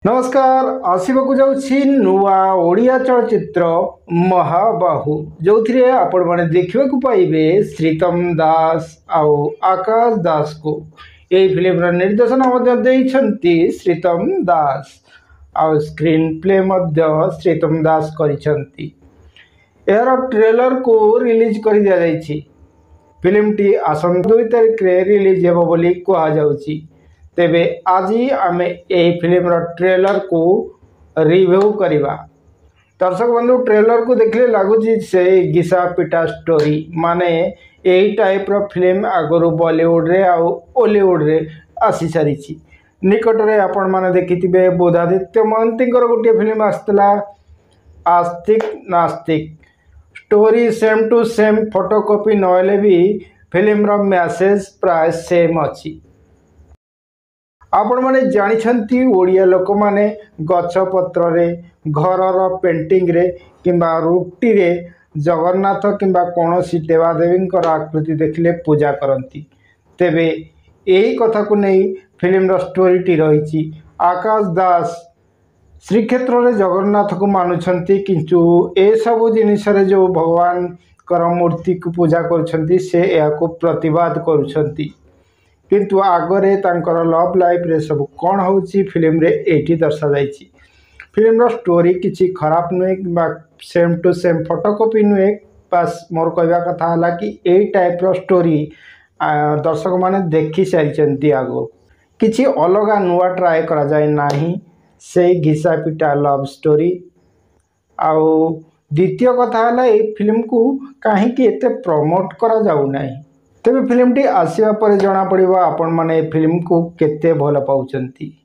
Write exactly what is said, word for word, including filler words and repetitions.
नमस्कार आसवाक जाऊँगी नुआ ओडिया चलचित्र महाबाहु जो थे आपण मैंने देखा पाइबे श्रीतम दास आउ आकाश दास को यही फिल्म निर्देशन श्रीतम दास आउ स्क्रीन प्ले श्रीतम दास करिसेंती। यार ट्रेलर को रिलीज कर दिया जाइए। फिल्म टी आसंता दुई तारिख रे रिलीज हेबो बोली कहा जाउची। तेबे आज आम यही फिल्म रो ट्रेलर को रिव्यू करवा। दर्शक बंधु ट्रेलर को देखले लगुच से घिसा पिटा स्टोरी माने यही टाइप रो फिल्म आगु बॉलीवुड रे आउ हॉलीवुड रे आसी सारी। निकट रे आपण माने देखिथिबे बोधादित्य महांती गोटे फिल्म आसला आस्तिक नास्तिक। Story same to same photocopy नहले भी फिल्म रो मैसेज प्राय सेम अच्छी। आपण माने जानिछंती ओडिया लोक माने गछ पत्र रे घरर पेंटिंग रे किंबा रुटी रे जगन्नाथ किंबा कौनसी देवादेवी आकृति देखले पूजा करती। तेबे यही कथा को नहीं फिल्म रो स्टोरी टी रही। आकाश दास श्रीक्षेत्र रे जगन्नाथ को मानुछंती किंतु ए सब जिनिस रे जो भगवान कर मूर्ति को पूजा करछंती से या को प्रतिवाद करुछंती। किंतु आगरे तांकर लव लाइफ रे सब कौन होची फिल्म रे एटी दर्शा जाइछि। फिल्म रो स्टोरी किछि खराब नुहे कि सेम टू सेम फोटोकॉपी नुहे। बस मोर कहवा कथा हला कि ए टाइप रो स्टोरी दर्शक माने देखि सारिचंती। आगो किछि अलगा नुआ ट्राए करा जाय नाही से घिसा पिटा लव स्टोरी। आउ द्वितीय कथा हला ए फिल्म को काहे कि एते प्रमोट करा जाउ नाही। तेबे फिल्म टी आसिया पर जना पड़िबा आपण माने फिल्म को केते भल पाउचंती।